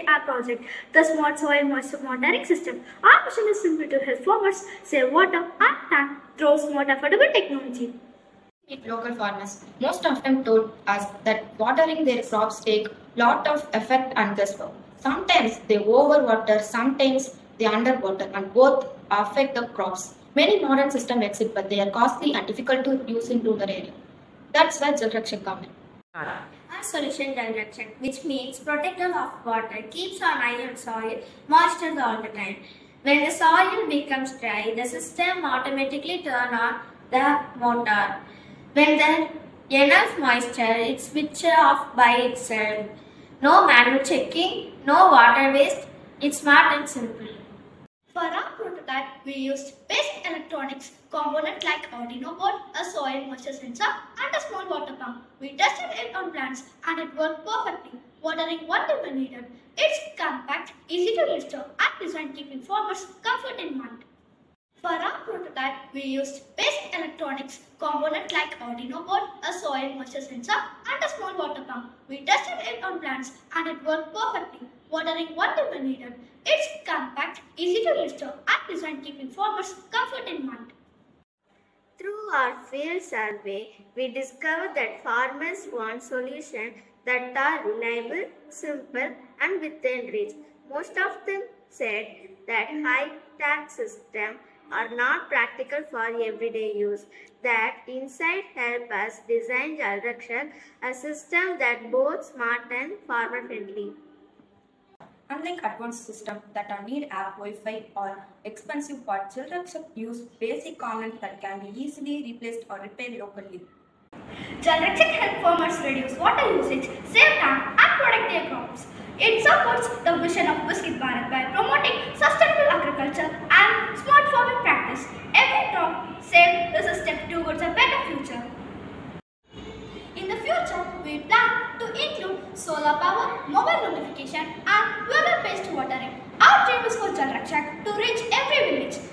our project, the Smart Soil Moisture Monitoring System. Our mission is simple to help farmers save water and time through smart affordable technology. With local farmers, most of them told us that watering their crops take lot of effort and guesswork. Sometimes they overwater, sometimes they underwater, and both affect the crops. Many modern systems exist, but they are costly and difficult to use in rural area. That's why Rakshak comes in. Our solution Rakshak, which means protector of water, keeps an eye on soil moisture all the time. When the soil becomes dry, the system automatically turns on the motor. When there enough moisture, it switches off by itself. No manual checking, no water waste. It's smart and simple. For our prototype, we used basic electronics components like Arduino board, a soil moisture sensor, and a small water pump. We tested it on plants and it worked perfectly, watering what they needed. It's compact, easy to install, and designed keeping farmers' comfort in mind. For our prototype, we used basic electronics components like Arduino board, a soil moisture sensor, and a small water pump. We tested it on plants and it worked perfectly, watering what they needed. It's compact, easy to install, and designed keeping farmers' comfort in mind. Through our field survey, we discovered that farmers want solutions that are reliable, simple, and within reach. Most of them said that high-tech systems are not practical for everyday use. That insight helped us design Rakshak, a system that both smart and farmer-friendly. Unlike advanced systems that need app, Wi-Fi, or expensive parts, Rakshak use basic components that can be easily replaced or repaired locally. Rakshak helps farmers reduce water usage, save time, and protect their crops. It supports the vision of Viksit Bharat by promoting sustainable agriculture and smart farming practice. Every drop saved is a step towards a better future. In the future, we plan to include solar power, mobile notification, and weather-based watering. Our dream is for Rakshak to reach every village